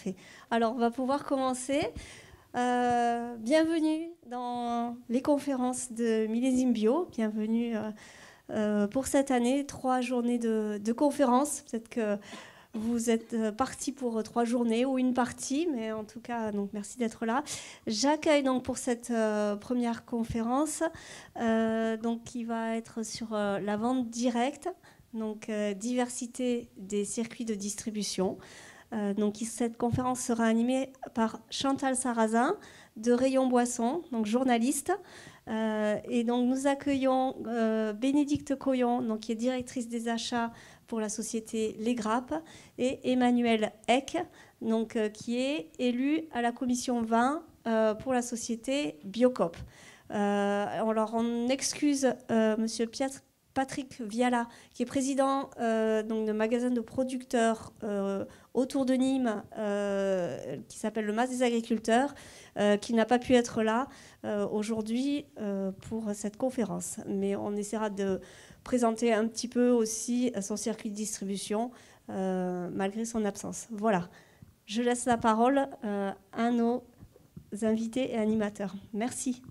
Parfait. Alors, on va pouvoir commencer. Bienvenue dans les conférences de Millésime Bio. Bienvenue pour cette année, 3 journées de conférences. Peut-être que vous êtes partis pour 3 journées ou une partie, mais en tout cas, donc, merci d'être là. J'accueille donc pour cette première conférence, donc, qui va être sur la vente directe, donc diversité des circuits de distribution. Donc, cette conférence sera animée par Chantal Sarrazin de Rayon Boisson, donc journaliste. Et donc, nous accueillons Bénédicte Coyon, donc, qui est directrice des achats pour la société Les Grappes, et Emmanuel Eck, donc, qui est élu à la commission vin pour la société Biocop. Alors, on excuse Monsieur Patrick Viala, qui est président donc, de magasin de producteurs autour de Nîmes, qui s'appelle le Mas des agriculteurs, qui n'a pas pu être là aujourd'hui pour cette conférence. Mais on essaiera de présenter un petit peu aussi son circuit de distribution, malgré son absence. Voilà. Je laisse la parole à nos invités et animateurs. Merci.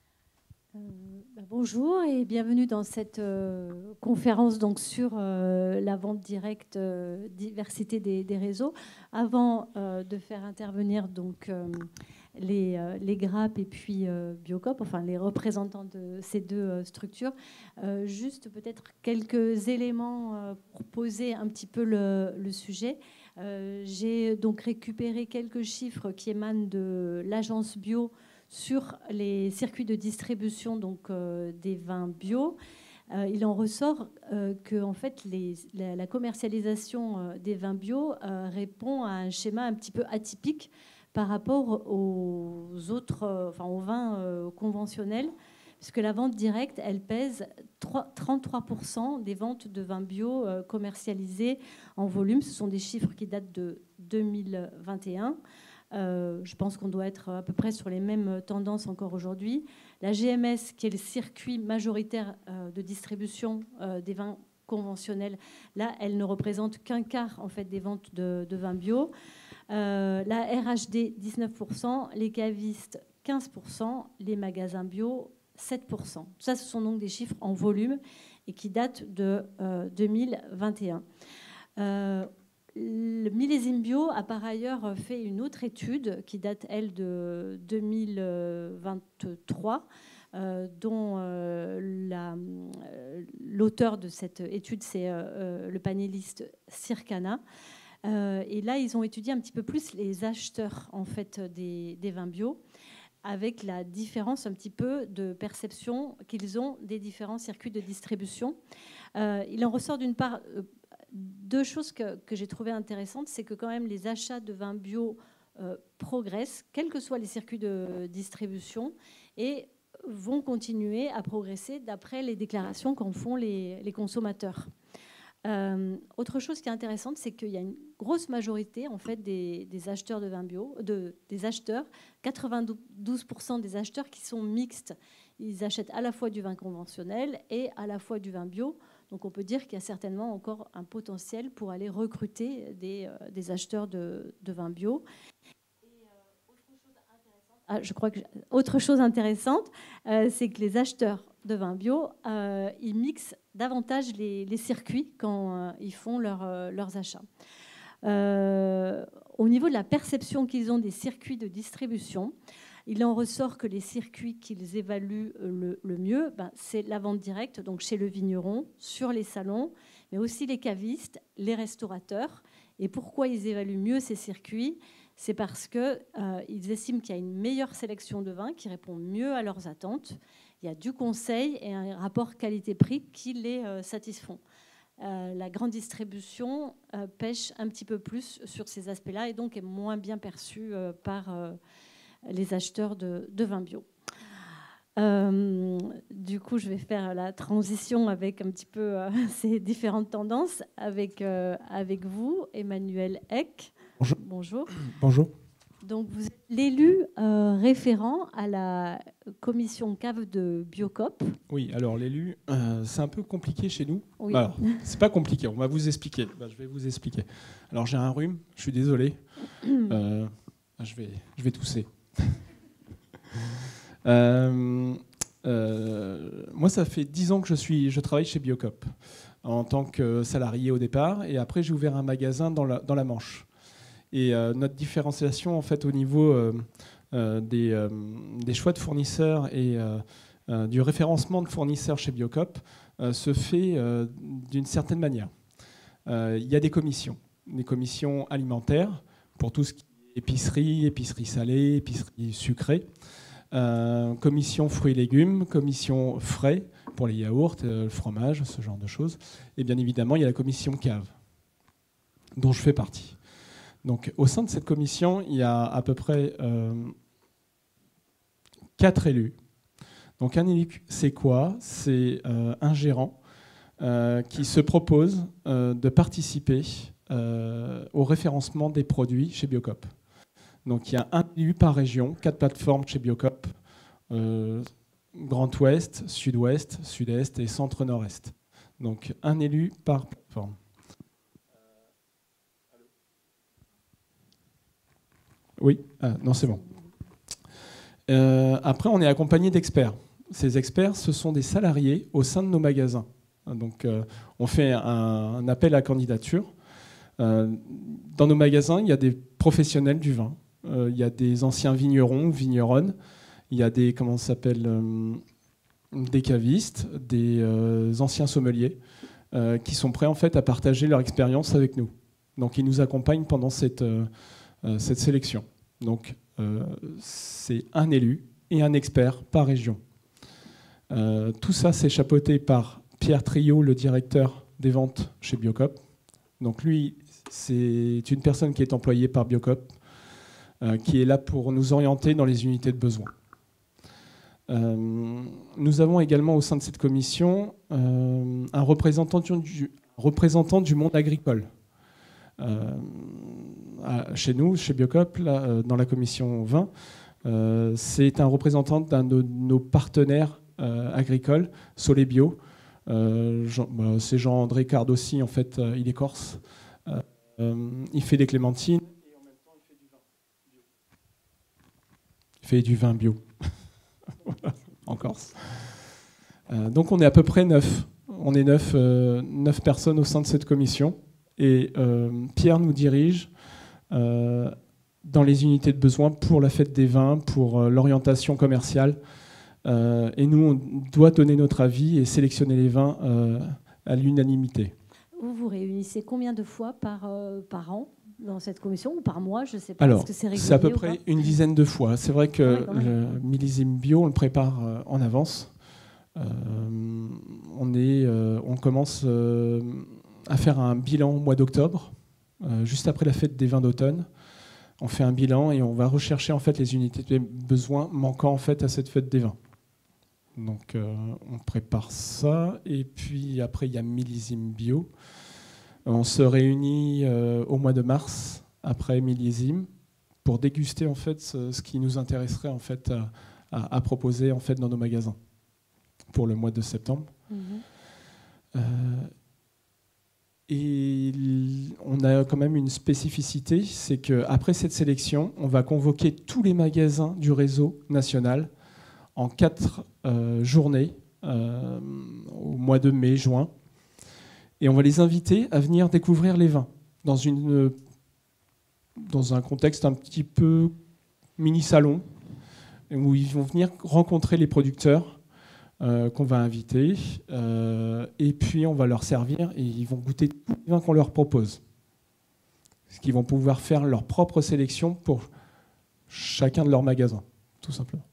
Bonjour et bienvenue dans cette conférence donc, sur la vente directe, diversité des réseaux. Avant de faire intervenir donc, les Grappes et puis Biocop, enfin les représentants de ces deux structures, juste peut-être quelques éléments pour poser un petit peu le sujet. J'ai donc récupéré quelques chiffres qui émanent de l'agence bio sur les circuits de distribution donc, des vins bio. Il en ressort que en fait, la commercialisation des vins bio répond à un schéma un petit peu atypique par rapport aux autres, aux vins conventionnels, puisque la vente directe, elle pèse 33% des ventes de vins bio commercialisés en volume. Ce sont des chiffres qui datent de 2021. Je pense qu'on doit être à peu près sur les mêmes tendances encore aujourd'hui. La GMS, qui est le circuit majoritaire de distribution des vins conventionnels, là, elle ne représente qu'un quart en fait, des ventes de vins bio. La RHD, 19%, les cavistes, 15%, les magasins bio, 7%. Ça, ce sont donc des chiffres en volume et qui datent de 2021. Le Millésime Bio a par ailleurs fait une autre étude qui date, elle, de 2023, dont l'auteur de cette étude, c'est le panéliste Circana. Et là, ils ont étudié un petit peu plus les acheteurs en fait, des vins bio, avec la différence un petit peu de perception qu'ils ont des différents circuits de distribution. Il en ressort d'une part... Deux choses que j'ai trouvées intéressantes, c'est que quand même les achats de vins bio progressent, quels que soient les circuits de distribution, et vont continuer à progresser d'après les déclarations qu'en font les consommateurs. Autre chose qui est intéressante, c'est qu'il y a une grosse majorité en fait, des acheteurs de vins bio, des acheteurs, 92% des acheteurs qui sont mixtes. Ils achètent à la fois du vin conventionnel et à la fois du vin bio. Donc on peut dire qu'il y a certainement encore un potentiel pour aller recruter des acheteurs de vins bio. Et autre chose intéressante, c'est que les acheteurs de vins bio, ils mixent davantage les circuits quand ils font leurs achats. Au niveau de la perception qu'ils ont des circuits de distribution, il en ressort que les circuits qu'ils évaluent le mieux, c'est la vente directe, donc chez le vigneron, sur les salons, mais aussi les cavistes, les restaurateurs. Et pourquoi ils évaluent mieux ces circuits ? C'est parce qu'ils estiment qu'il y a une meilleure sélection de vins qui répond mieux à leurs attentes. Il y a du conseil et un rapport qualité-prix qui les satisfont. La grande distribution pêche un petit peu plus sur ces aspects-là et donc est moins bien perçue par les acheteurs de vins bio. Du coup, je vais faire la transition avec un petit peu ces différentes tendances avec vous, Emmanuel Eck. Bonjour. Bonjour. Bonjour. Donc, vous êtes l'élu référent à la commission cave de Biocoop. Oui, alors l'élu, c'est un peu compliqué chez nous. Oui. Alors, c'est pas compliqué, on va vous expliquer. Je vais vous expliquer. Alors, j'ai un rhume, je suis désolé. Je vais tousser. Moi, ça fait 10 ans que je travaille chez Biocoop en tant que salarié au départ, et après j'ai ouvert un magasin dans la Manche. Et notre différenciation en fait au niveau des choix de fournisseurs et du référencement de fournisseurs chez Biocoop se fait d'une certaine manière. Il y a des commissions alimentaires pour tout ce qui est épicerie salée, épicerie sucrée. Commission fruits et légumes, commission frais pour les yaourts, le fromage, ce genre de choses. Et bien évidemment, il y a la commission cave, dont je fais partie. Donc, au sein de cette commission, il y a à peu près 4 élus. Donc, un élu, c'est quoi? C'est un gérant qui se propose de participer au référencement des produits chez Biocoop. Donc il y a un élu par région, 4 plateformes chez Biocoop, Grand Ouest, Sud-Ouest, Sud-Est et Centre-Nord-Est. Donc un élu par plateforme. Oui, non c'est bon. Après on est accompagné d'experts. Ces experts, ce sont des salariés au sein de nos magasins. Donc on fait un appel à candidature. Dans nos magasins, il y a des professionnels du vin. Il y a des anciens vignerons, vigneronnes, il y a des, des cavistes, des anciens sommeliers qui sont prêts en fait à partager leur expérience avec nous. Donc ils nous accompagnent pendant cette sélection. Donc c'est un élu et un expert par région. Tout ça c'est chapeauté par Pierre Triot, le directeur des ventes chez Biocoop. Donc lui, c'est une personne qui est employée par Biocoop, qui est là pour nous orienter dans les unités de besoin. Nous avons également au sein de cette commission un représentant du monde agricole. Chez nous, chez Biocoop, là, dans la commission 20, c'est un représentant d'un de nos partenaires agricoles, Solébio. C'est Jean-André Cardossi, en fait, il est corse. Il fait des clémentines. Il fait du vin bio en Corse. Donc on est à peu près 9. On est 9 personnes au sein de cette commission. Et Pierre nous dirige dans les unités de besoin pour la fête des vins, pour l'orientation commerciale. Et nous, on doit donner notre avis et sélectionner les vins à l'unanimité. Vous vous réunissez combien de fois par an dans cette commission ou par mois, je ne sais pas. Alors, c'est à peu près une dizaine de fois. C'est vrai que le millésime bio, on le prépare en avance. On commence à faire un bilan au mois d'octobre, juste après la fête des vins d'automne. On fait un bilan et on va rechercher en fait les unités de besoin manquant en fait à cette fête des vins. Donc, on prépare ça. Et puis après, il y a millésime bio. On se réunit au mois de mars, après millésime, pour déguster en fait ce qui nous intéresserait en fait à proposer en fait dans nos magasins pour le mois de septembre. Et on a quand même une spécificité, c'est qu'après cette sélection, on va convoquer tous les magasins du réseau national en 4 journées au mois de mai, juin. Et on va les inviter à venir découvrir les vins dans un contexte un petit peu mini-salon, où ils vont venir rencontrer les producteurs qu'on va inviter, et puis on va leur servir et ils vont goûter tous les vins qu'on leur propose. Ce qu'ils vont pouvoir faire leur propre sélection pour chacun de leurs magasins, tout simplement.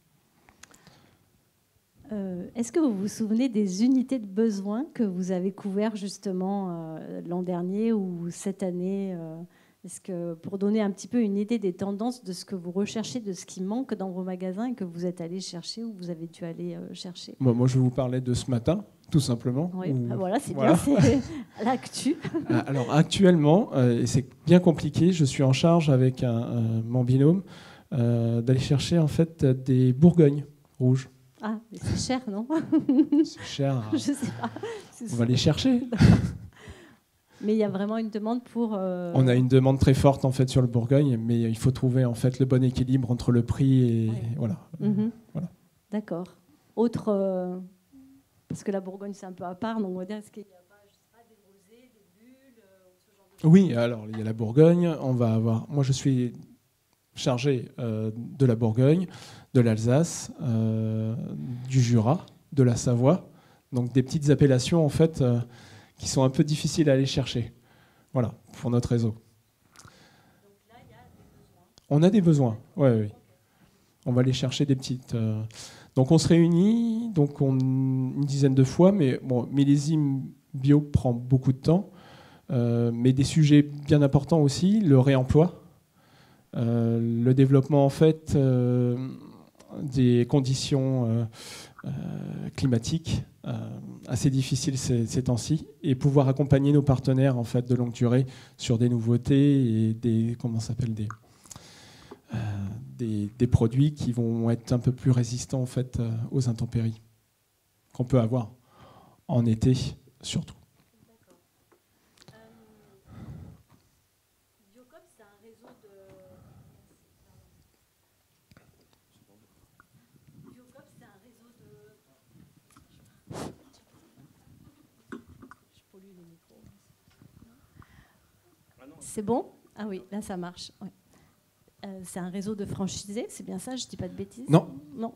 Est-ce que vous vous souvenez des unités de besoin que vous avez couvertes justement l'an dernier ou cette année Est-ce que, pour donner un petit peu une idée des tendances de ce que vous recherchez, de ce qui manque dans vos magasins et que vous êtes allé chercher ou vous avez dû aller chercher? Moi, je vais vous parler de ce matin, tout simplement. Oui, voilà, c'est voilà. bien, c'est l'actu. Alors actuellement, et c'est bien compliqué, je suis en charge avec mon binôme d'aller chercher en fait des Bourgognes rouges. Ah, mais c'est cher, non? C'est cher. Je sais pas. On va les chercher. Mais il y a vraiment une demande pour... On a une demande très forte en fait sur le Bourgogne, mais il faut trouver en fait le bon équilibre entre le prix et voilà. Voilà. D'accord. Autre... parce que la Bourgogne c'est un peu à part, donc on va dire est-ce qu'il n'y a pas, je sais pas, des rosés, des bulles, ce genre de choses? Oui, alors il y a la Bourgogne. On va avoir. Moi, je suis chargé de la Bourgogne, de l'Alsace, du Jura, de la Savoie. Donc des petites appellations en fait. Qui sont un peu difficiles à aller chercher. Voilà, pour notre réseau. Donc là, il y a des besoins. On a des besoins, oui. Okay. On va aller chercher des petites... Donc on se réunit une dizaine de fois, mais bon, millésime bio prend beaucoup de temps, mais des sujets bien importants aussi, le réemploi, le développement en fait des conditions climatiques assez difficiles ces temps-ci, et pouvoir accompagner nos partenaires en fait de longue durée sur des nouveautés et des produits qui vont être un peu plus résistants en fait aux intempéries qu'on peut avoir en été surtout. Biocop, c'est un réseau de... Biocop, c'est un réseau de... Je pollue les micros. C'est bon? Ah oui, là ça marche. Ouais. C'est un réseau de franchisés, c'est bien ça? Je ne dis pas de bêtises? Non. Non.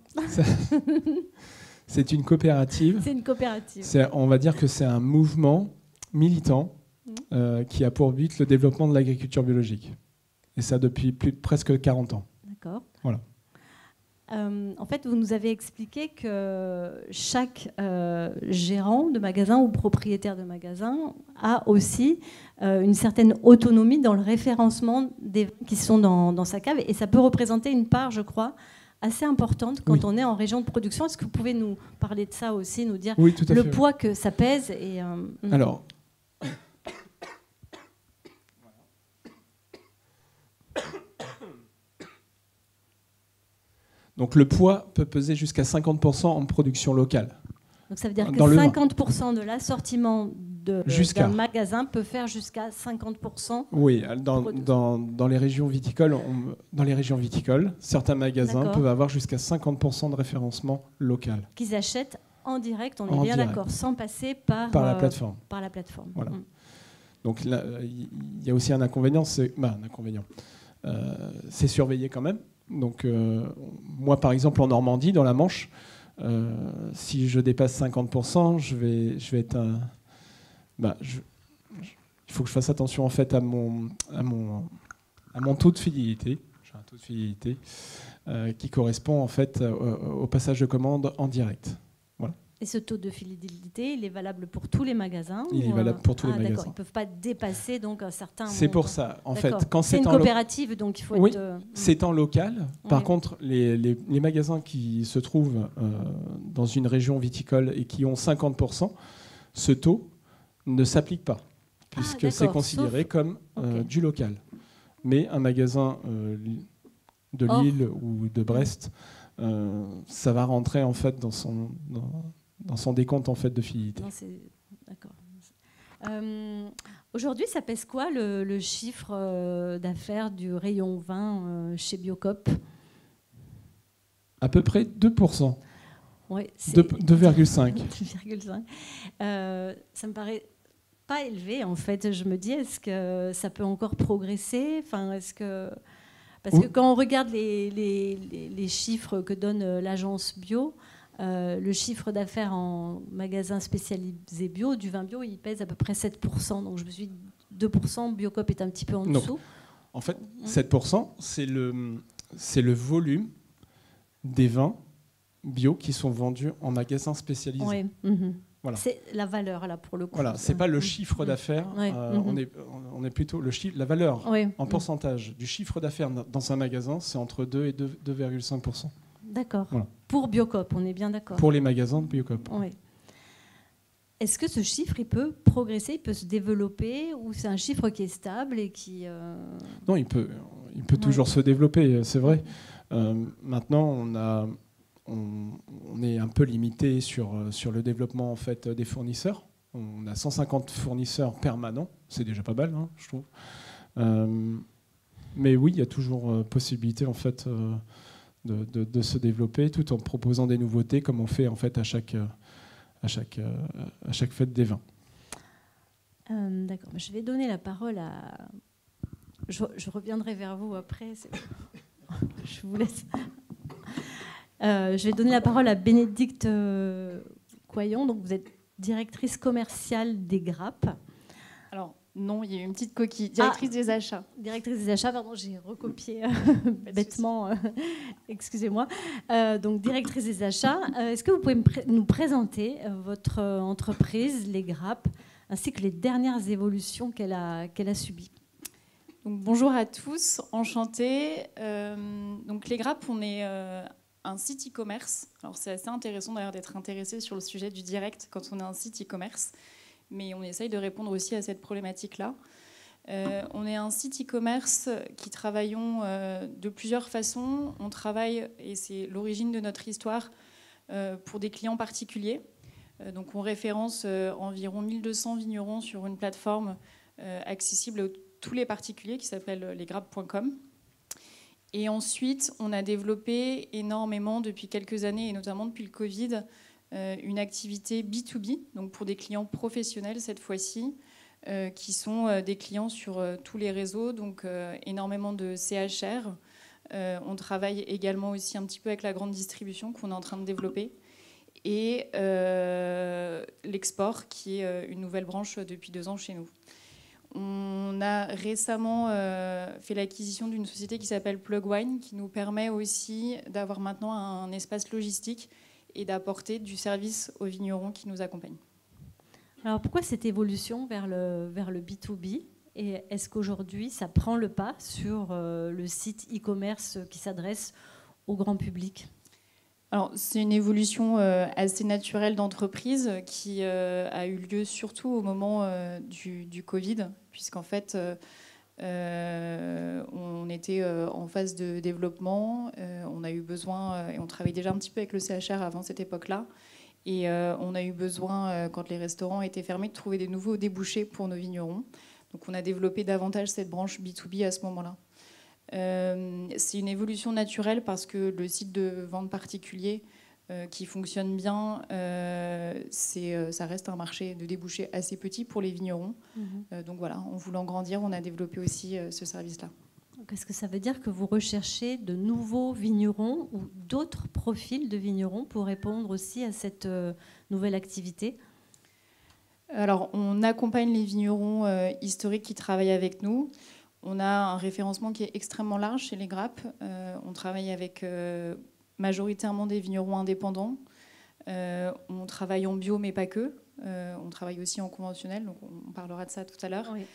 C'est une coopérative. C'est une coopérative. On va dire que c'est un mouvement militant qui a pour but le développement de l'agriculture biologique. Et ça depuis presque 40 ans. D'accord. Voilà. En fait, vous nous avez expliqué que chaque gérant de magasin ou propriétaire de magasin a aussi une certaine autonomie dans le référencement des vins qui sont dans sa cave. Et ça peut représenter une part, je crois, assez importante quand on est en région de production. Est-ce que vous pouvez nous parler de ça aussi, nous dire le poids que ça pèse et, Alors, donc le poids peut peser jusqu'à 50% en production locale. Donc ça veut dire que 50% de l'assortiment d'un magasin peut faire jusqu'à 50%. Oui, dans les régions viticoles, certains magasins peuvent avoir jusqu'à 50% de référencement local. Qu'ils achètent en direct, on est bien d'accord, sans passer par la plateforme. Par la plateforme. Voilà. Donc là, il y a aussi un inconvénient, c'est surveillé quand même. Donc moi, par exemple, en Normandie, dans la Manche, si je dépasse 50%, je vais être il faut que je fasse attention en fait à mon taux de fidélité. J'ai un taux de fidélité qui correspond en fait au passage de commande en direct. Voilà. Et ce taux de fidélité, il est valable pour tous les magasins? Il est valable pour tous les magasins. Ils ne peuvent pas dépasser donc un certain C'est pour ça. En fait, quand c'est une coopérative, donc il faut oui, être... c'est en local. Par contre, les magasins qui se trouvent dans une région viticole et qui ont 50%, ce taux ne s'applique pas, puisque c'est considéré comme du local. Mais un magasin de Lille ou de Brest, ça va rentrer en fait dans son décompte en fait de fidélité. D'accord. Aujourd'hui, ça pèse quoi le chiffre d'affaires du rayon vin chez Biocop? À peu près 2%. Ouais, 2,5. 2,5. Ça me paraît pas élevé en fait. Je me dis, est-ce que ça peut encore progresser? Enfin, est-ce que parce que quand on regarde les chiffres que donne l'agence bio, le chiffre d'affaires en magasin spécialisé bio du vin bio, il pèse à peu près 7%. Donc je me suis dit 2%, Biocop est un petit peu en dessous. En fait, 7%, c'est le volume des vins bio qui sont vendus en magasin spécialisé. Oui. Voilà. C'est la valeur, là, pour le coup. Voilà, c'est pas le chiffre d'affaires. Ouais. On est plutôt la valeur Oui. en pourcentage du chiffre d'affaires dans un magasin, c'est entre 2 et 2,5%. D'accord. Voilà. Pour Biocoop, on est bien d'accord. Pour les magasins de Biocoop. Oui. Est-ce que ce chiffre, il peut progresser, il peut se développer, ou c'est un chiffre qui est stable et qui... Non, il peut toujours se développer, c'est vrai. Maintenant, on est un peu limité sur le développement en fait, des fournisseurs. On a 150 fournisseurs permanents, c'est déjà pas mal, hein, je trouve. Mais oui, il y a toujours possibilité en fait, de se développer tout en proposant des nouveautés comme on fait en fait, à chaque fête des vins. D'accord. Je vais donner la parole à... Je reviendrai vers vous après. Je vous laisse. Je vais donner la parole à Bénédicte Coyon. Donc, vous êtes directrice commerciale des Grappes. Alors, non, il y a eu une petite coquille. Directrice des achats. Directrice des achats, pardon, j'ai recopié bêtement. Excusez-moi. Donc, directrice des achats. Est-ce que vous pouvez nous présenter votre entreprise, les Grappes, ainsi que les dernières évolutions qu'elle a subies? Donc, bonjour à tous, enchantée. Donc, les Grappes, on est un site e-commerce. Alors, c'est assez intéressant d'ailleurs d'être intéressé sur le sujet du direct quand on est un site e-commerce. Mais on essaye de répondre aussi à cette problématique-là. On est un site e-commerce qui travaillons de plusieurs façons. On travaille, et c'est l'origine de notre histoire, pour des clients particuliers. Donc on référence environ 1200 vignerons sur une plateforme accessible à tous les particuliers qui s'appelle lesgrappes.com. Et ensuite, on a développé énormément depuis quelques années, et notamment depuis le Covid, une activité B2B, donc pour des clients professionnels cette fois-ci, qui sont des clients sur tous les réseaux, donc énormément de CHR. On travaille également aussi un petit peu avec la grande distribution qu'on est en train de développer, et l'export, qui est une nouvelle branche depuis 2 ans chez nous. On a récemment fait l'acquisition d'une société qui s'appelle Plugwine, qui nous permet aussi d'avoir maintenant un espace logistique et d'apporter du service aux vignerons qui nous accompagnent. Alors pourquoi cette évolution vers le B2B? Et est-ce qu'aujourd'hui ça prend le pas sur le site e-commerce qui s'adresse au grand public? Alors, c'est une évolution assez naturelle d'entreprise qui a eu lieu surtout au moment du Covid, puisqu'en fait, on était en phase de développement. On a eu besoin, et on travaillait déjà un petit peu avec le CHR avant cette époque-là, et on a eu besoin, quand les restaurants étaient fermés, de trouver des nouveaux débouchés pour nos vignerons. Donc, on a développé davantage cette branche B2B à ce moment-là. C'est une évolution naturelle parce que le site de vente particulier qui fonctionne bien, ça reste un marché de débouchés assez petit pour les vignerons. Donc voilà, en voulant grandir, on a développé aussi ce service-là. Est-ce que ça veut dire que vous recherchez de nouveaux vignerons ou d'autres profils de vignerons pour répondre aussi à cette nouvelle activité? Alors, on accompagne les vignerons historiques qui travaillent avec nous. On a un référencement qui est extrêmement large chez les Grappes. On travaille avec majoritairement des vignerons indépendants. On travaille en bio, mais pas que. On travaille aussi en conventionnel, donc on parlera de ça tout à l'heure. Oui.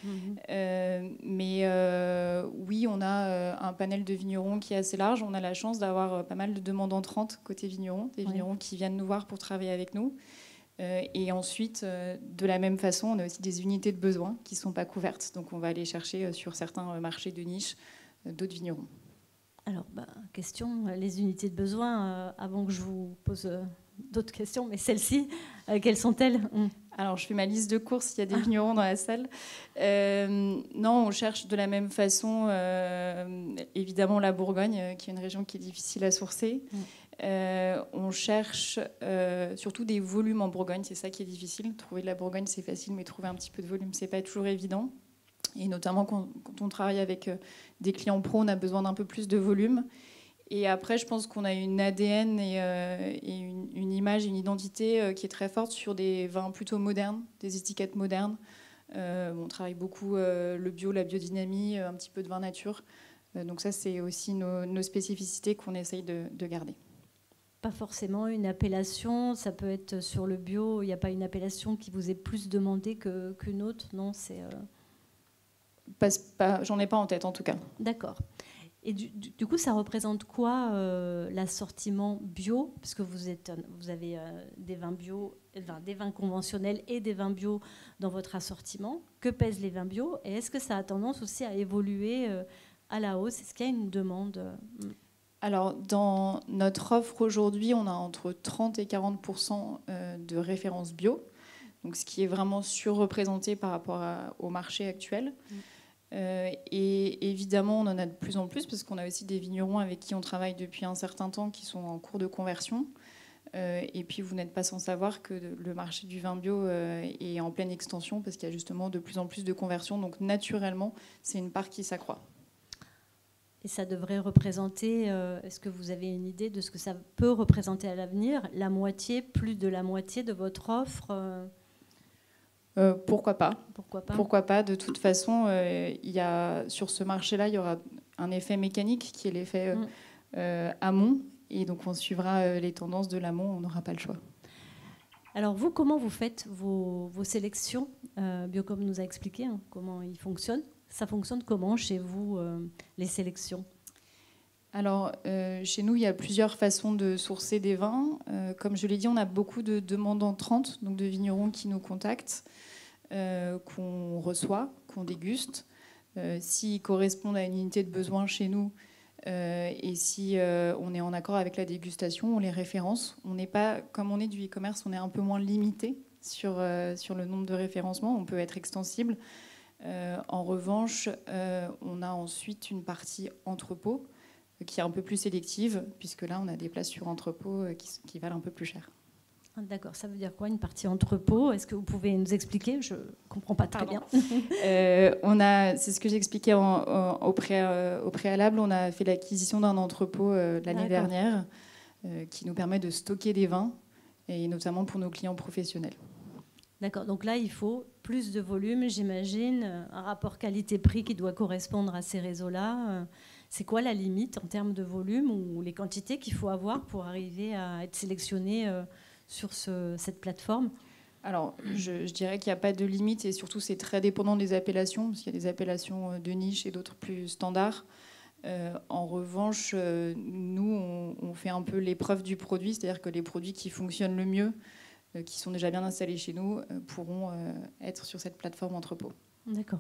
Oui, on a un panel de vignerons qui est assez large. On a la chance d'avoir pas mal de demandes entrantes côté vignerons, des vignerons qui viennent nous voir pour travailler avec nous. Et ensuite, de la même façon, on a aussi des unités de besoin qui ne sont pas couvertes. Donc on va aller chercher sur certains marchés de niche d'autres vignerons. Alors, question, les unités de besoin, avant que je vous pose d'autres questions, mais celles-ci, quelles sont-elles? Alors, je fais ma liste de courses, il y a des vignerons dans la salle. Non, on cherche de la même façon, évidemment, la Bourgogne, qui est une région qui est difficile à sourcer. On cherche surtout des volumes en Bourgogne, c'est ça qui est difficile. Trouver de la Bourgogne, c'est facile, mais trouver un petit peu de volume, c'est pas toujours évident. Et notamment quand on travaille avec des clients pro, on a besoin d'un peu plus de volume. Et après, je pense qu'on a une ADN et une image, une identité qui est très forte sur des vins plutôt modernes, des étiquettes modernes. On travaille beaucoup le bio, la biodynamie, un petit peu de vin nature. Donc ça, c'est aussi nos spécificités qu'on essaye de garder. pas forcément une appellation, ça peut être sur le bio, il n'y a pas une appellation qui vous est plus demandée qu'une autre, non, c'est... J'en ai pas en tête en tout cas. D'accord. Et du coup, ça représente quoi l'assortiment bio? Parce que vous avez des vins bio, des vins conventionnels et des vins bio dans votre assortiment. Que pèsent les vins bio? Et est-ce que ça a tendance aussi à évoluer à la hausse? Est-ce qu'il y a une demande? Alors, dans notre offre aujourd'hui, on a entre 30 et 40% de références bio, donc ce qui est vraiment surreprésenté par rapport au marché actuel. Et évidemment, on en a de plus en plus parce qu'on a aussi des vignerons avec qui on travaille depuis un certain temps qui sont en cours de conversion. Et puis, vous n'êtes pas sans savoir que le marché du vin bio est en pleine extension parce qu'il y a justement de plus en plus de conversions. Donc, naturellement, c'est une part qui s'accroît. Et ça devrait représenter, est-ce que vous avez une idée de ce que ça peut représenter à l'avenir? La moitié, plus de la moitié de votre offre Pourquoi pas? Pourquoi pas? De toute façon, sur ce marché-là, il y aura un effet mécanique qui est l'effet amont. Et donc, on suivra les tendances de l'amont, on n'aura pas le choix. Alors, vous, comment vous faites vos sélections? Biocom nous a expliqué comment ils fonctionnent. Ça fonctionne comment chez vous, les sélections? Alors, chez nous, il y a plusieurs façons de sourcer des vins. Comme je l'ai dit, on a beaucoup de demandes entrantes, donc de vignerons qui nous contactent, qu'on reçoit, qu'on déguste. S'ils correspondent à une unité de besoin chez nous et si on est en accord avec la dégustation, on les référence. On n'est pas, comme on est du e-commerce, on est un peu moins limité sur le nombre de référencements. On peut être extensible. En revanche, on a ensuite une partie entrepôt qui est un peu plus sélective, puisque là, on a des places sur entrepôt qui valent un peu plus cher. D'accord, ça veut dire quoi, une partie entrepôt? Est-ce que vous pouvez nous expliquer? Je ne comprends pas très bien. C'est ce que j'expliquais au préalable. On a fait l'acquisition d'un entrepôt l'année dernière qui nous permet de stocker des vins, et notamment pour nos clients professionnels. D'accord, donc là, il faut plus de volume, j'imagine, un rapport qualité-prix qui doit correspondre à ces réseaux-là. C'est quoi la limite en termes de volume ou les quantités qu'il faut avoir pour arriver à être sélectionné sur cette plateforme? Alors, je dirais qu'il n'y a pas de limite et surtout, c'est très dépendant des appellations, parce qu'il y a des appellations de niche et d'autres plus standards. En revanche, nous, on fait un peu l'épreuve du produit, c'est-à-dire que les produits qui fonctionnent le mieux, qui sont déjà bien installés chez nous, pourront être sur cette plateforme entrepôt. D'accord.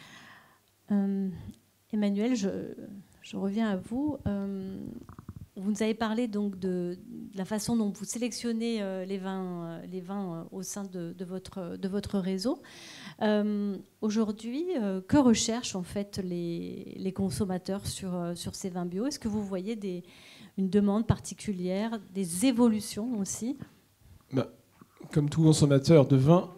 Emmanuel, je reviens à vous. Vous nous avez parlé donc de la façon dont vous sélectionnez les vins au sein de votre réseau. Aujourd'hui, que recherchent en fait les consommateurs sur ces vins bio? Est-ce que vous voyez une demande particulière, des évolutions aussi? Comme tout consommateur de vin,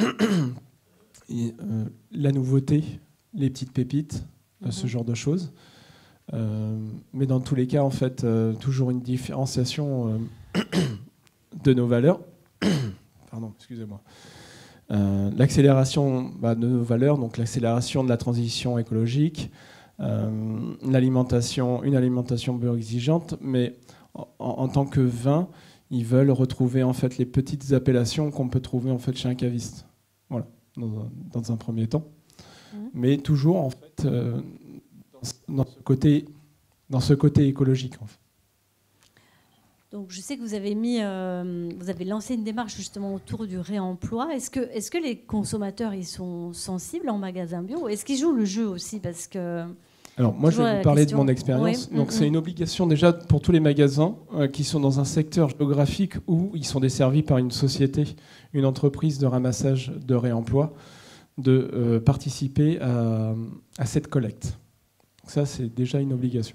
la nouveauté, les petites pépites, ce genre de choses. Mais dans tous les cas, en fait, toujours une différenciation de nos valeurs. Pardon, excusez-moi. L'accélération de nos valeurs, donc l'accélération de la transition écologique, une alimentation peu exigeante, mais en tant que vin, ils veulent retrouver en fait les petites appellations qu'on peut trouver en fait chez un caviste. Voilà, dans un premier temps. Mais toujours en fait dans ce côté écologique. En fait. Donc je sais que vous avez lancé une démarche justement autour du réemploi. Est-ce que les consommateurs ils sont sensibles en magasin bio? Est-ce qu'ils jouent le jeu aussi? Parce que alors moi je vais vous parler de mon expérience. Oui. Donc c'est une obligation déjà pour tous les magasins qui sont dans un secteur géographique où ils sont desservis par une société, une entreprise de ramassage de réemploi, de participer à cette collecte. Donc ça c'est déjà une obligation.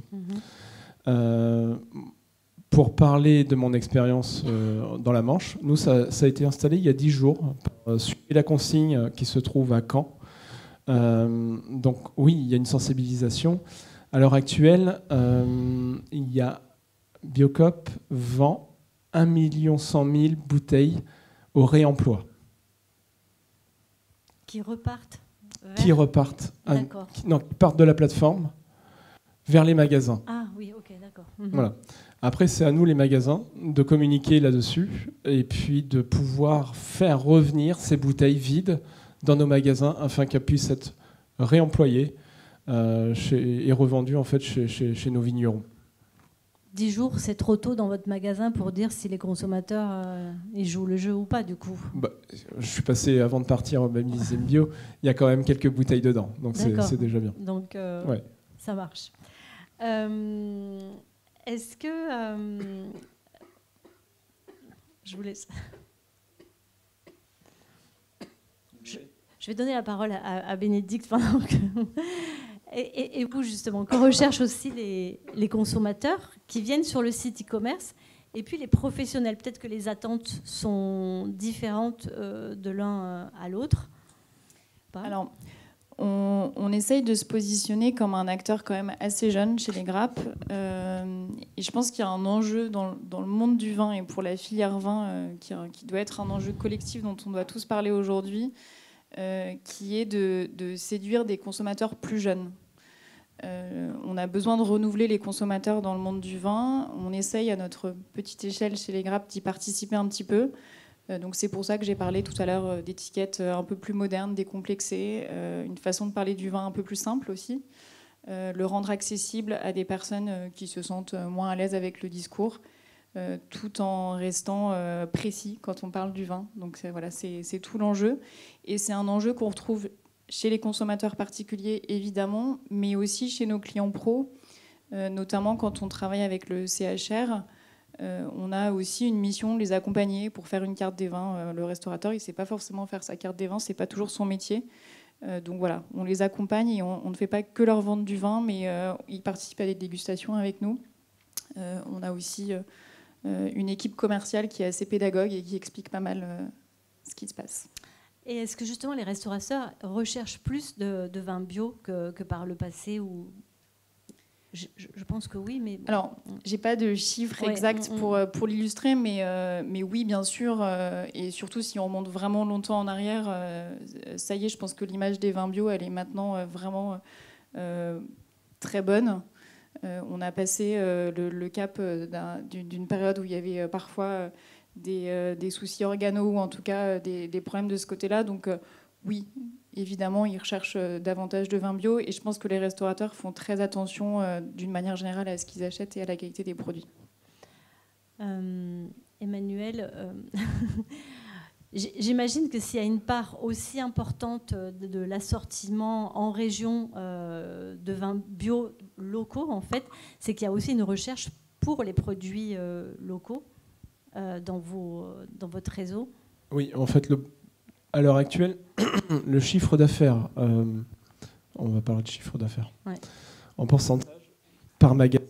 Pour parler de mon expérience dans la Manche, nous ça a été installé il y a 10 jours, suivant la consigne qui se trouve à Caen. Donc oui, il y a une sensibilisation. À l'heure actuelle, il y a Biocoop vend 1 100 000 bouteilles au réemploi. Qui repartent qui partent de la plateforme vers les magasins. Ah oui, ok, d'accord. Voilà. Après, c'est à nous, les magasins, de communiquer là-dessus et puis de pouvoir faire revenir ces bouteilles vides dans nos magasins afin qu'elles puissent être réemployées et revendues en fait, chez nos vignerons. 10 jours, c'est trop tôt dans votre magasin pour dire si les consommateurs ils jouent le jeu ou pas, du coup. Je suis passé, avant de partir au Millésime Bio, il y a quand même quelques bouteilles dedans, donc c'est déjà bien. Donc, ouais. Ça marche. Est-ce que... je vous laisse... Je vais donner la parole à Bénédicte pendant que... Et vous, justement, qu'on recherche aussi les consommateurs qui viennent sur le site e-commerce et puis les professionnels. Peut-être que les attentes sont différentes de l'un à l'autre. Alors, on essaye de se positionner comme un acteur quand même assez jeune chez les grappes. Et je pense qu'il y a un enjeu dans le monde du vin et pour la filière vin qui doit être un enjeu collectif dont on doit tous parler aujourd'hui, qui est de séduire des consommateurs plus jeunes. On a besoin de renouveler les consommateurs dans le monde du vin. On essaye à notre petite échelle chez les grappes d'y participer un petit peu. Donc c'est pour ça que j'ai parlé tout à l'heure d'étiquettes un peu plus modernes, décomplexées, une façon de parler du vin un peu plus simple aussi, le rendre accessible à des personnes qui se sentent moins à l'aise avec le discours, tout en restant précis quand on parle du vin. Donc voilà, c'est tout l'enjeu. Et c'est un enjeu qu'on retrouve chez les consommateurs particuliers, évidemment, mais aussi chez nos clients pros, notamment quand on travaille avec le CHR. On a aussi une mission de les accompagner pour faire une carte des vins. Le restaurateur, il ne sait pas forcément faire sa carte des vins, ce n'est pas toujours son métier. Donc voilà, on les accompagne et on ne fait pas que leur vente du vin, mais ils participent à des dégustations avec nous. On a aussi une équipe commerciale qui est assez pédagogue et qui explique pas mal ce qui se passe. Et est-ce que justement les restaurateurs recherchent plus de vins bio que par le passé ou... Je pense que oui, mais... Alors, j'ai pas de chiffres exacts pour l'illustrer, mais oui, bien sûr, et surtout si on remonte vraiment longtemps en arrière, ça y est, je pense que l'image des vins bio, elle est maintenant vraiment très bonne. On a passé le cap d'une période où il y avait parfois des soucis organo ou en tout cas des problèmes de ce côté-là. Donc oui, évidemment, ils recherchent davantage de vin bio et je pense que les restaurateurs font très attention d'une manière générale à ce qu'ils achètent et à la qualité des produits. Emmanuel, j'imagine que s'il y a une part aussi importante de l'assortiment en région de vins bio locaux, en fait, c'est qu'il y a aussi une recherche pour les produits locaux dans votre réseau. Oui, en fait, à l'heure actuelle, le chiffre d'affaires, on va parler de chiffre d'affaires, ouais. En pourcentage par magasin,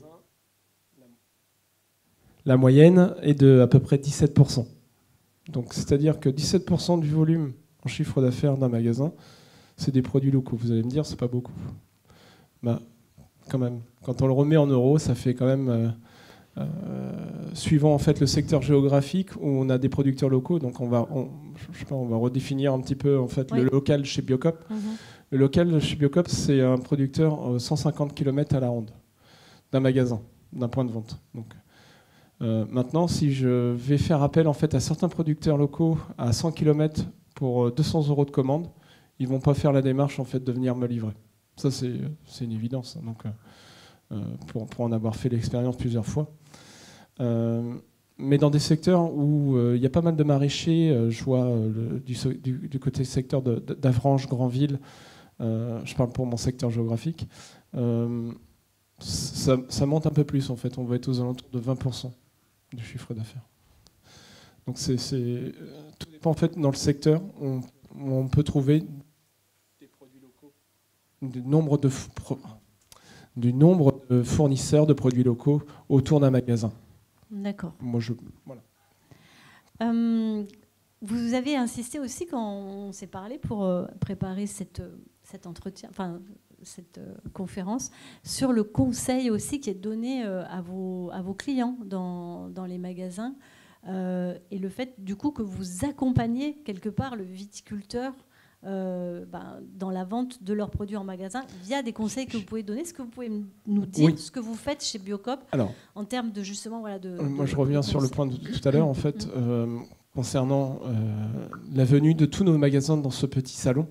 la moyenne est de à peu près 17%. Donc, c'est-à-dire que 17% du volume en chiffre d'affaires d'un magasin, c'est des produits locaux. Vous allez me dire, c'est pas beaucoup. Bah, quand même, quand on le remet en euros, ça fait quand même, suivant en fait le secteur géographique où on a des producteurs locaux. Donc, on va redéfinir un petit peu en fait le local chez Biocop. Le local chez Biocop, c'est un producteur 150 km à la ronde d'un magasin, d'un point de vente. Donc, maintenant, si je vais faire appel en fait à certains producteurs locaux à 100 km pour 200 € de commande, ils vont pas faire la démarche en fait de venir me livrer. Ça, c'est une évidence. Donc, pour en avoir fait l'expérience plusieurs fois. Mais dans des secteurs où il y a pas mal de maraîchers, je vois du côté secteur d'Avranches, Granville, je parle pour mon secteur géographique, ça monte un peu plus en fait. On va être aux alentours de 20% du chiffre d'affaires. Donc tout dépend en fait dans le secteur où on peut trouver des produits locaux, du nombre de fournisseurs de produits locaux autour d'un magasin. D'accord. Voilà. Vous avez insisté aussi quand on s'est parlé pour préparer cet entretien, enfin cette conférence, sur le conseil aussi qui est donné à vos clients dans les magasins et le fait du coup que vous accompagnez quelque part le viticulteur dans la vente de leurs produits en magasin via des conseils que vous pouvez donner. Est-ce que vous pouvez nous dire ce que vous faites chez Biocop en termes de justement moi, je reviens sur le point de tout à l'heure, en fait, concernant la venue de tous nos magasins dans ce petit salon.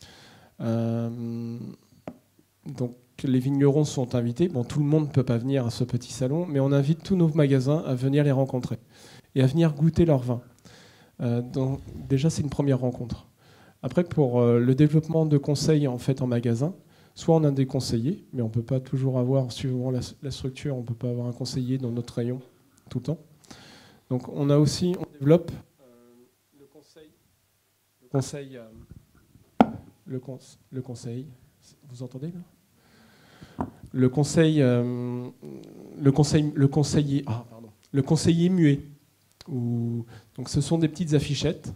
Donc, les vignerons sont invités. Bon, tout le monde ne peut pas venir à ce petit salon, mais on invite tous nos magasins à venir les rencontrer et à venir goûter leur vin. Donc, déjà, c'est une première rencontre. Après, pour le développement de conseils en fait en magasin, soit on a des conseillers, mais on ne peut pas toujours avoir, suivant la structure, on ne peut pas avoir un conseiller dans notre rayon tout le temps. Donc, on développe le conseil. Vous entendez là ? Le conseiller muet. Donc ce sont des petites affichettes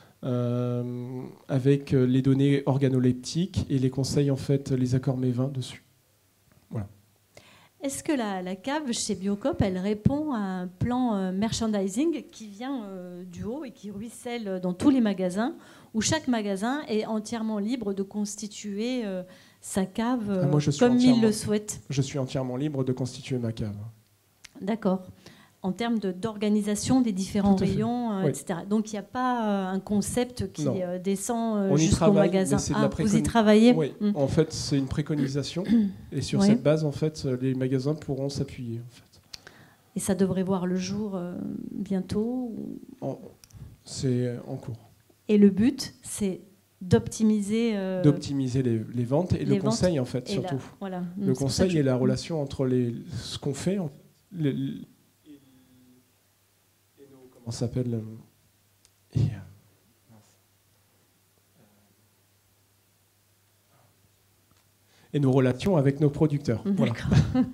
avec les données organoleptiques et les conseils, en fait, les accords MEVIN dessus. Voilà. Est-ce que la cave chez Biocop, elle répond à un plan merchandising qui vient du haut et qui ruisselle dans tous les magasins, où chaque magasin est entièrement libre de constituer sa cave comme il le souhaite? Je suis entièrement libre de constituer ma cave. D'accord. En termes d'organisation des différents rayons, etc. Donc il n'y a pas un concept qui descend jusqu'au magasin. Vous y travaillez? Oui. En fait, c'est une préconisation. Et sur cette base, en fait, les magasins pourront s'appuyer. En fait. Et ça devrait voir le jour bientôt? C'est en cours. Et le but, c'est d'optimiser les ventes et le conseil, en fait, surtout. Le conseil et la relation entre ce qu'on fait, comment ça s'appelle et nos relations avec nos producteurs. D'accord.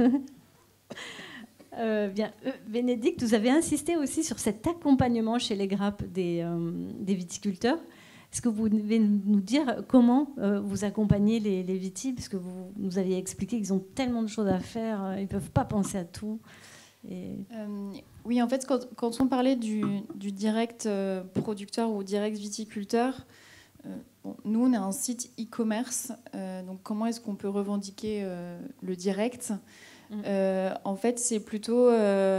Bien, Bénédicte, vous avez insisté aussi sur cet accompagnement chez les grappes des viticulteurs. Est-ce que vous pouvez nous dire comment vous accompagnez les vitis? Parce que vous nous aviez expliqué qu'ils ont tellement de choses à faire, ils ne peuvent pas penser à tout. Oui, en fait, quand on parlait du direct producteur ou direct viticulteur, nous, on est un site e-commerce. Donc, comment est-ce qu'on peut revendiquer le direct? En fait, c'est plutôt...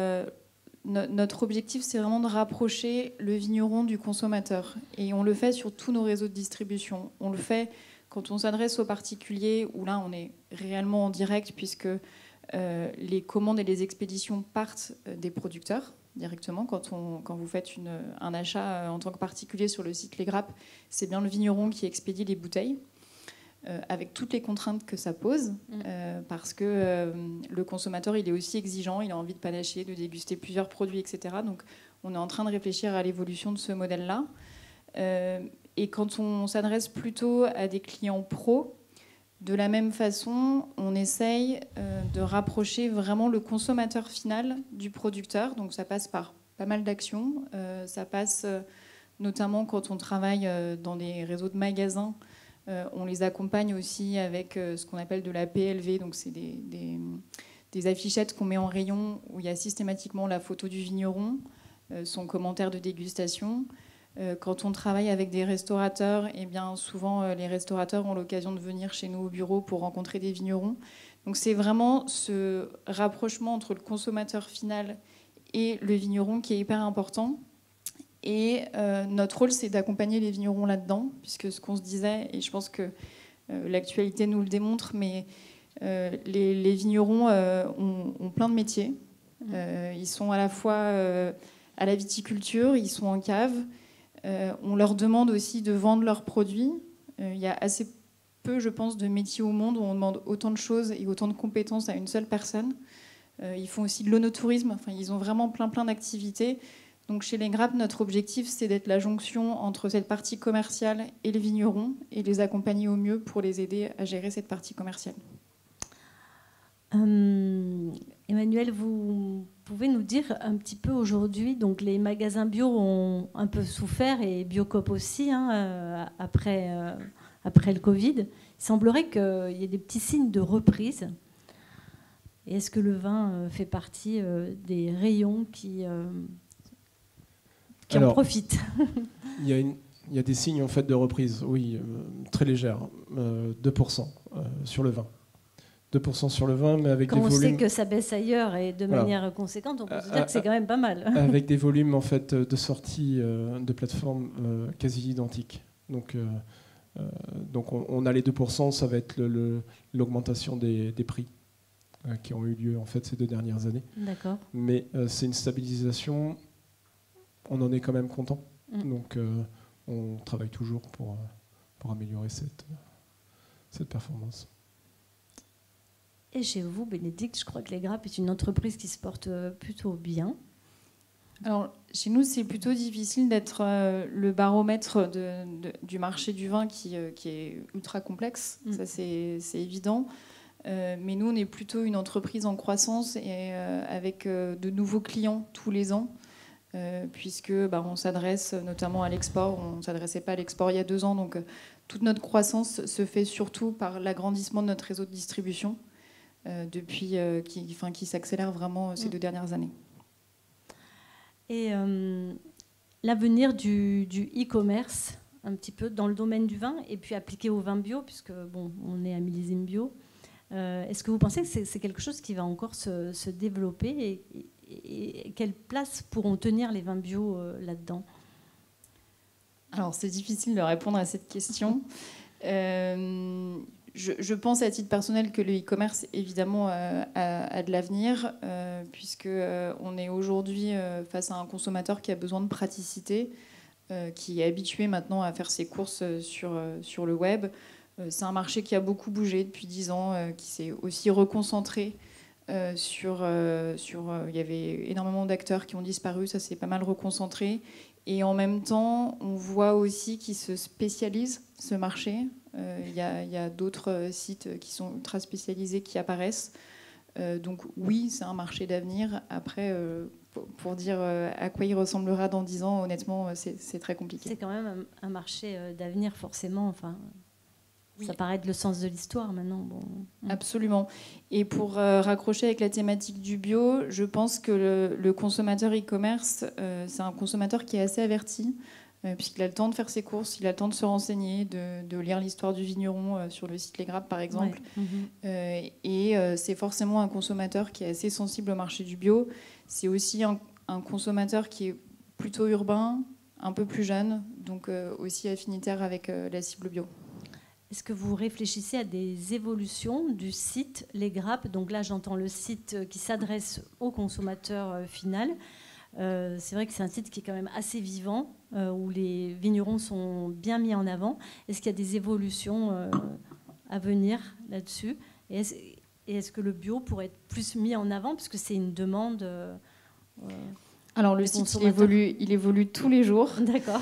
notre objectif, c'est vraiment de rapprocher le vigneron du consommateur. Et on le fait sur tous nos réseaux de distribution. On le fait quand on s'adresse aux particuliers, où là, on est réellement en direct, puisque les commandes et les expéditions partent des producteurs directement. Quand vous faites un achat en tant que particulier sur le site Les Grappes, c'est bien le vigneron qui expédie les bouteilles, avec toutes les contraintes que ça pose, parce que le consommateur, il est aussi exigeant, il a envie de panacher, de déguster plusieurs produits, etc. Donc on est en train de réfléchir à l'évolution de ce modèle-là. Et quand on s'adresse plutôt à des clients pros, de la même façon, on essaye de rapprocher vraiment le consommateur final du producteur. Donc ça passe par pas mal d'actions. Ça passe notamment quand on travaille dans des réseaux de magasins. On les accompagne aussi avec ce qu'on appelle de la PLV. Donc c'est des affichettes qu'on met en rayon où il y a systématiquement la photo du vigneron, son commentaire de dégustation. Quand on travaille avec des restaurateurs, eh bien souvent les restaurateurs ont l'occasion de venir chez nous au bureau pour rencontrer des vignerons. Donc c'est vraiment ce rapprochement entre le consommateur final et le vigneron qui est hyper important. Et notre rôle, c'est d'accompagner les vignerons là-dedans, puisque ce qu'on se disait, et je pense que l'actualité nous le démontre, mais les vignerons ont plein de métiers. Ils sont à la fois à la viticulture, ils sont en cave. On leur demande aussi de vendre leurs produits. Il y a assez peu, je pense, de métiers au monde où on demande autant de choses et autant de compétences à une seule personne. Ils font aussi de l'onotourisme. Enfin, ils ont vraiment plein d'activités. Donc chez les Grappes, notre objectif, c'est d'être la jonction entre cette partie commerciale et les vignerons et les accompagner au mieux pour les aider à gérer cette partie commerciale. Emmanuel, vous pouvez nous dire un petit peu aujourd'hui, donc les magasins bio ont un peu souffert et Biocop aussi après le Covid. Il semblerait qu'il y ait des petits signes de reprise. Et est-ce que le vin fait partie des rayons qui en profitent? Il y a des signes en fait de reprise, oui, très légère, 2% sur le vin. 2% sur le vin, mais avec Quand des volumes... Quand on sait que ça baisse ailleurs et de manière conséquente, on peut se dire que c'est quand même pas mal. Avec des volumes en fait, de sortie de plateforme quasi identiques. Donc on a les 2%, ça va être l'augmentation des prix qui ont eu lieu en fait, ces 2 dernières années. D'accord. Mais c'est une stabilisation, on en est quand même content. Donc on travaille toujours pour améliorer cette performance. Et chez vous, Bénédicte, je crois que Les Grappes est une entreprise qui se porte plutôt bien. Alors, chez nous, c'est plutôt difficile d'être le baromètre du marché du vin qui est ultra complexe. Ça, c'est évident. Mais nous, on est plutôt une entreprise en croissance et avec de nouveaux clients tous les ans, puisque on s'adresse notamment à l'export. On ne s'adressait pas à l'export il y a 2 ans. Donc, toute notre croissance se fait surtout par l'agrandissement de notre réseau de distribution. Qui s'accélère vraiment ces 2 dernières années. Et l'avenir du e-commerce, un petit peu dans le domaine du vin, et puis appliqué au vin bio, puisque on est à millésime bio. Est-ce que vous pensez que c'est quelque chose qui va encore se développer et quelle place pourront tenir les vins bio là-dedans? Alors, c'est difficile de répondre à cette question. Je pense à titre personnel que le e-commerce, évidemment, a de l'avenir, puisqu'on est aujourd'hui face à un consommateur qui a besoin de praticité, qui est habitué maintenant à faire ses courses sur le web. C'est un marché qui a beaucoup bougé depuis 10 ans, qui s'est aussi reconcentré il y avait énormément d'acteurs qui ont disparu, ça s'est pas mal reconcentré. Et en même temps, on voit aussi qu'il se spécialise, ce marché. Il y a d'autres sites qui sont ultra spécialisés qui apparaissent. Donc oui, c'est un marché d'avenir. Après, pour dire à quoi il ressemblera dans 10 ans, honnêtement, c'est très compliqué. C'est quand même un marché d'avenir, forcément. Enfin, oui. Ça paraît être le sens de l'histoire maintenant. Bon. Absolument. Et pour raccrocher avec la thématique du bio, je pense que le consommateur e-commerce, c'est un consommateur qui est assez averti, puisqu'il a le temps de faire ses courses, il a le temps de se renseigner, de lire l'histoire du vigneron sur le site Les Grappes, par exemple. Ouais. Et c'est forcément un consommateur qui est assez sensible au marché du bio. C'est aussi un consommateur qui est plutôt urbain, un peu plus jeune, donc aussi affinitaire avec la cible bio. Est-ce que vous réfléchissez à des évolutions du site Les Grappes? Donc là, j'entends le site qui s'adresse au consommateur final. C'est vrai que c'est un site qui est quand même assez vivant, où les vignerons sont bien mis en avant. Est-ce qu'il y a des évolutions à venir là-dessus? Et est-ce que le bio pourrait être plus mis en avant, parce que c'est une demande alors le site, il évolue tous les jours. D'accord.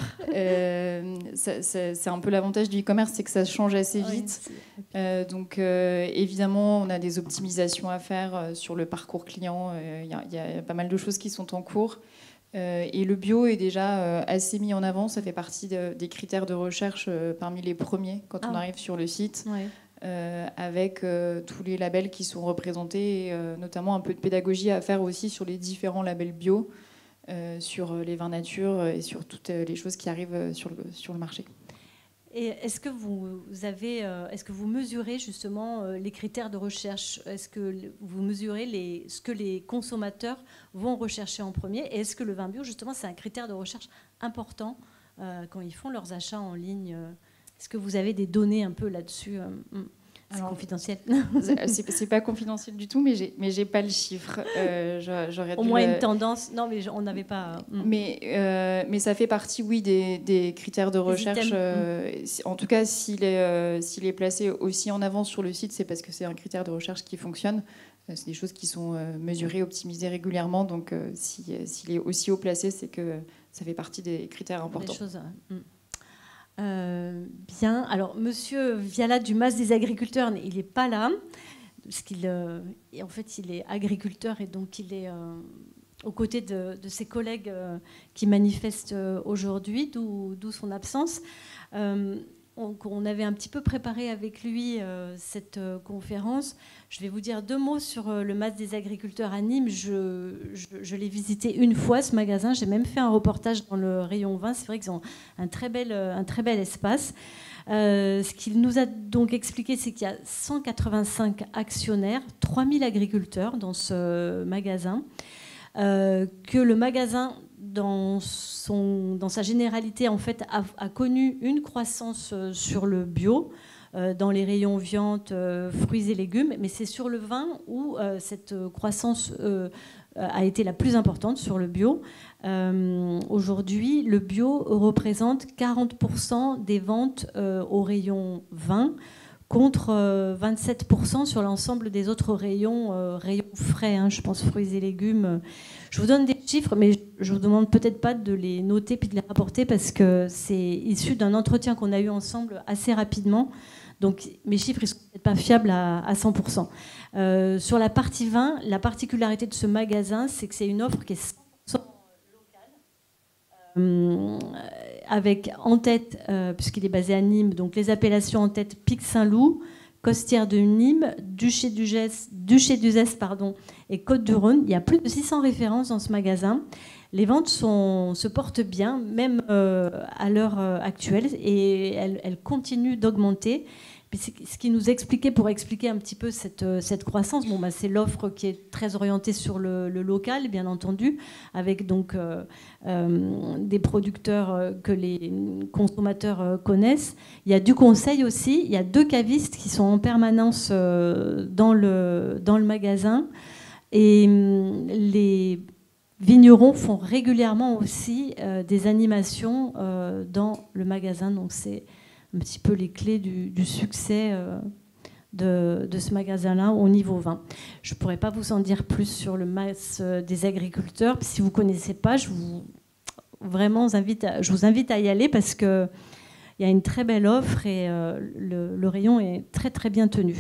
C'est un peu l'avantage du e-commerce, c'est que ça change assez vite. Oui, donc évidemment, on a des optimisations à faire sur le parcours client. Il y a pas mal de choses qui sont en cours. Et le bio est déjà assez mis en avant. Ça fait partie des critères de recherche parmi les premiers quand on arrive sur le site. Ouais. Avec tous les labels qui sont représentés, et, notamment un peu de pédagogie à faire aussi sur les différents labels bio. Sur les vins nature et sur toutes les choses qui arrivent sur le marché. Et est-ce que vous mesurez justement les critères de recherche? Est-ce que vous mesurez ce que les consommateurs vont rechercher en premier? Et est-ce que le vin bio, justement, c'est un critère de recherche important quand ils font leurs achats en ligne? Est-ce que vous avez des données un peu là-dessus? C'est confidentiel. C'est pas confidentiel du tout, mais j'ai pas le chiffre. Au moins une tendance. Non, mais on n'avait pas. Mais ça fait partie, oui, des critères de recherche. En tout cas, s'il est placé aussi en avant sur le site, c'est parce que c'est un critère de recherche qui fonctionne. C'est des choses qui sont mesurées, optimisées régulièrement. Donc, s'il est aussi haut placé, c'est que ça fait partie des critères importants. Des choses, bien. Alors, Monsieur Viala du Mas des agriculteurs, il n'est pas là, parce en fait, il est agriculteur et donc il est aux côtés de ses collègues qui manifestent aujourd'hui, d'où son absence. On on avait un petit peu préparé avec lui cette conférence. Je vais vous dire 2 mots sur le Mas des agriculteurs à Nîmes. Je l'ai visité une fois, ce magasin. J'ai même fait un reportage dans le rayon vin. C'est vrai qu'ils ont un très bel espace. Ce qu'il nous a donc expliqué, c'est qu'il y a 185 actionnaires, 3000 agriculteurs dans ce magasin, que le magasin, dans sa généralité, en fait, a connu une croissance sur le bio, dans les rayons viande, fruits et légumes, mais c'est sur le vin où cette croissance a été la plus importante, sur le bio. Aujourd'hui, le bio représente 40% des ventes au rayon vin, contre 27% sur l'ensemble des autres rayons frais, hein, je pense fruits et légumes. Je vous donne des chiffres, mais je vous demande peut-être pas de les noter puis de les rapporter parce que c'est issu d'un entretien qu'on a eu ensemble assez rapidement. Donc mes chiffres ne sont peut-être pas fiables à 100%. Sur la partie vin, la particularité de ce magasin, c'est que c'est une offre qui est 100% locale. Avec en tête, puisqu'il est basé à Nîmes, donc les appellations en tête Pic Saint-Loup, Costière de Nîmes, Duché d'Uzès et Côtes-du-Rhône. Il y a plus de 600 références dans ce magasin. Les ventes se portent bien, même à l'heure actuelle, et elles continuent d'augmenter. Ce qui nous expliquait, pour expliquer un petit peu cette croissance, c'est l'offre qui est très orientée sur le local, bien entendu, avec donc des producteurs que les consommateurs connaissent. Il y a du conseil aussi. Il y a 2 cavistes qui sont en permanence dans le magasin. Et les vignerons font régulièrement aussi des animations dans le magasin. Donc c'est un petit peu les clés du succès de ce magasin-là au niveau vin. Je ne pourrais pas vous en dire plus sur le Mas des agriculteurs. Si vous ne connaissez pas, je vous invite à y aller parce qu'il y a une très belle offre et le rayon est très très bien tenu.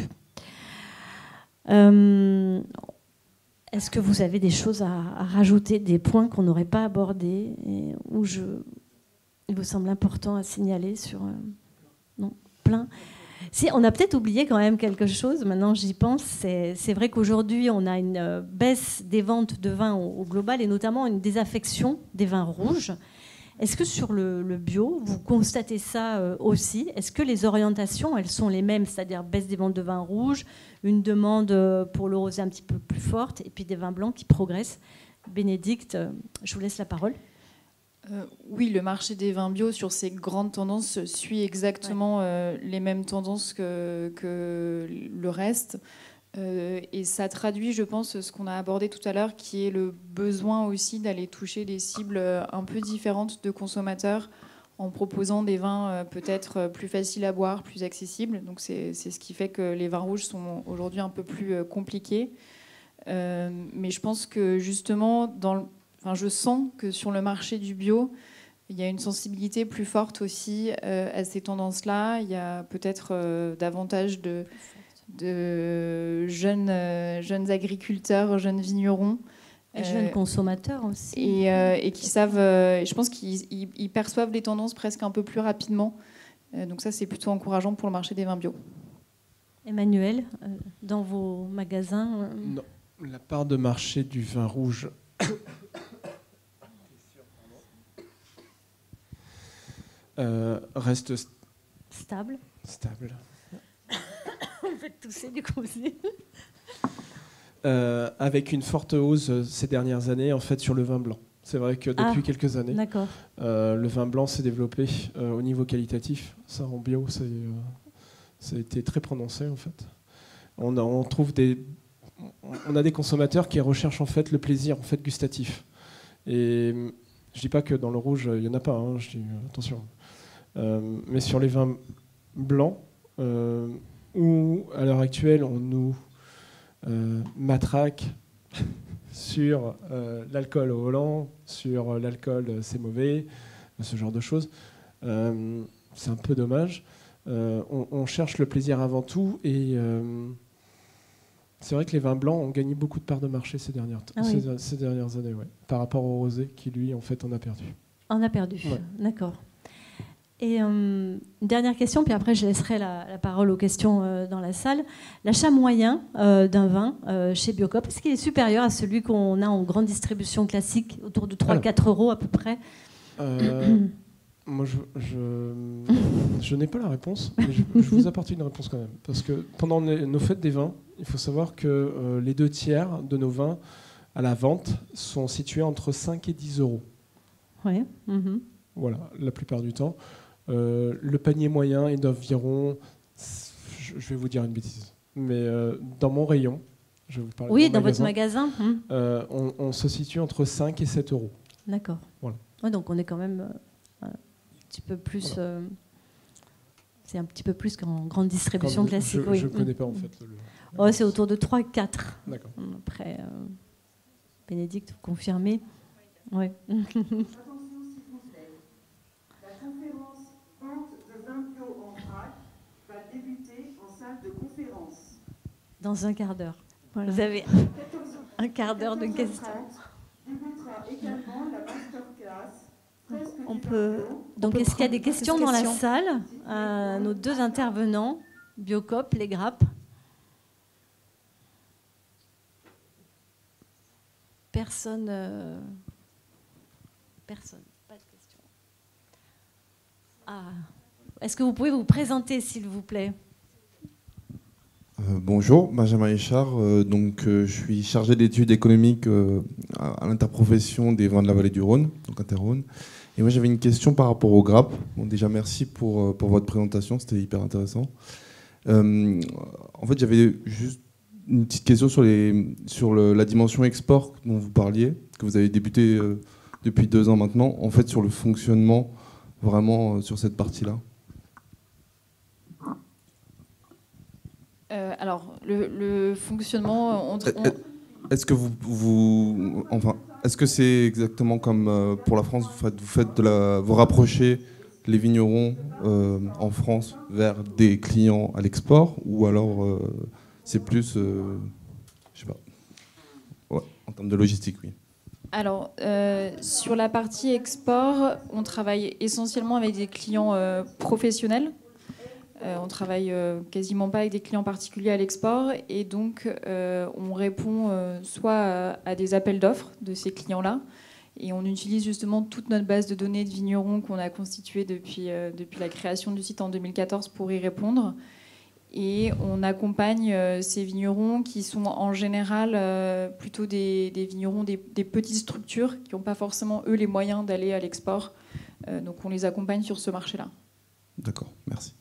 Est-ce que vous avez des choses à rajouter, des points qu'on n'aurait pas abordés et il vous semble important à signaler sur... Non, plein. Si, on a peut-être oublié quand même quelque chose, maintenant j'y pense. C'est vrai qu'aujourd'hui, on a une baisse des ventes de vin au global et notamment une désaffection des vins rouges. Est-ce que sur le bio, vous constatez ça aussi? Est-ce que les orientations, elles sont les mêmes, c'est-à-dire baisse des ventes de vins rouges, une demande pour le rosé un petit peu plus forte et puis des vins blancs qui progressent? Bénédicte, je vous laisse la parole. Oui, le marché des vins bio sur ces grandes tendances suit exactement les mêmes tendances que le reste. Et ça traduit, je pense, ce qu'on a abordé tout à l'heure, qui est le besoin aussi d'aller toucher des cibles un peu différentes de consommateurs en proposant des vins peut-être plus faciles à boire, plus accessibles. Donc c'est ce qui fait que les vins rouges sont aujourd'hui un peu plus compliqués. Mais je pense que justement, je sens que sur le marché du bio, il y a une sensibilité plus forte aussi à ces tendances-là. Il y a peut-être davantage de jeunes agriculteurs, jeunes vignerons. Et jeunes consommateurs aussi. Et qui savent, je pense qu'ils perçoivent les tendances presque un peu plus rapidement. Donc ça, c'est plutôt encourageant pour le marché des vins bio. Emmanuel, dans vos magasins Non, la part de marché du vin rouge... reste stable. On fait tousser du coup aussi. Avec une forte hausse ces dernières années en fait sur le vin blanc. C'est vrai que depuis quelques années, le vin blanc s'est développé au niveau qualitatif. Ça en bio, ça a été très prononcé en fait. On a des consommateurs qui recherchent en fait le plaisir en fait gustatif. Et je dis pas que dans le rouge il y en a pas. Hein, je dis attention. Mais sur les vins blancs, où à l'heure actuelle on nous matraque sur l'alcool au volant, sur l'alcool c'est mauvais, ce genre de choses, c'est un peu dommage. On cherche le plaisir avant tout et c'est vrai que les vins blancs ont gagné beaucoup de parts de marché ces dernières années, par rapport au rosé qui lui en fait en a perdu. En a perdu, ouais. D'accord. Et une dernière question, puis après je laisserai la parole aux questions dans la salle. L'achat moyen d'un vin chez Biocop, est-ce qu'il est supérieur à celui qu'on a en grande distribution classique, autour de 3-4 euros à peu près? Moi, je n'ai pas la réponse, mais je vous apporte une réponse quand même. Parce que pendant nos fêtes des vins, il faut savoir que les 2/3 de nos vins à la vente sont situés entre 5 et 10 euros. Oui. Voilà, la plupart du temps. Le panier moyen est d'environ, je vais vous dire une bêtise, mais dans mon rayon, je vais vous parler oui, dans votre magasin, on se situe entre 5 et 7 euros. D'accord. Voilà. Ouais, donc on est quand même un petit peu plus... Voilà. C'est un petit peu plus qu'en grande distribution classique. Je ne connais pas en fait. C'est autour de 3-4. D'accord. Après, Bénédicte, vous confirmez? Oui. Dans un quart d'heure. Voilà. Vous avez un quart d'heure de questions. Donc, est-ce qu'il y a des questions dans la salle à nos deux intervenants, Biocop, les grappes? Personne. Personne. Pas de questions. Est-ce que vous pouvez vous présenter, s'il vous plaît? Bonjour, Benjamin Richard. Je suis chargé d'études économiques à l'interprofession des vins de la vallée du Rhône, donc Inter-Rhône. Et moi, j'avais une question par rapport aux grappes. Bon, déjà, merci pour votre présentation, c'était hyper intéressant. En fait, j'avais juste une petite question sur la dimension export dont vous parliez, que vous avez débuté depuis 2 ans maintenant, en fait, sur le fonctionnement vraiment sur cette partie-là. Alors, le fonctionnement... Est-ce que est-ce que c'est exactement comme pour la France, vous rapprochez les vignerons en France vers des clients à l'export, ou alors c'est plus, je sais pas, en termes de logistique, oui. Alors, sur la partie export, on travaille essentiellement avec des clients professionnels. On travaille quasiment pas avec des clients particuliers à l'export, et donc on répond soit à des appels d'offres de ces clients-là, et on utilise justement toute notre base de données de vignerons qu'on a constituée depuis la création du site en 2014 pour y répondre. Et on accompagne ces vignerons qui sont en général plutôt des vignerons des petites structures qui n'ont pas forcément eux les moyens d'aller à l'export. Donc on les accompagne sur ce marché-là. D'accord, merci.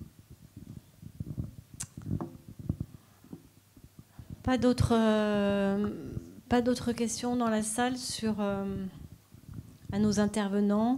Pas d'autres questions dans la salle à nos intervenants?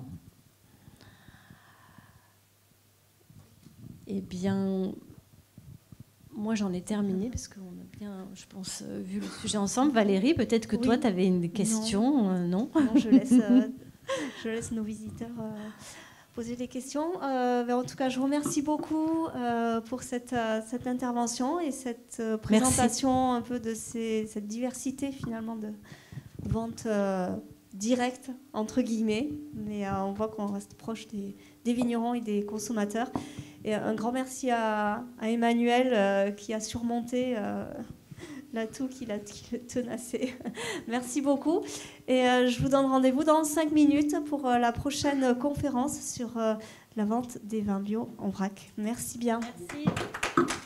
Eh bien, moi j'en ai terminé parce qu'on a bien, je pense, vu le sujet ensemble. Valérie, peut-être que toi tu avais une question, non? Non, je laisse nos visiteurs poser des questions. En tout cas, je vous remercie beaucoup pour cette intervention et cette présentation. Merci. Un peu de cette diversité finalement de vente directe, entre guillemets. Mais on voit qu'on reste proche des vignerons et des consommateurs. Et un grand merci à Emmanuel qui a surmonté l'atout qui l'a tenassé. Merci beaucoup. Et je vous donne rendez-vous dans 5 minutes pour la prochaine conférence sur la vente des vins bio en vrac. Merci bien. Merci.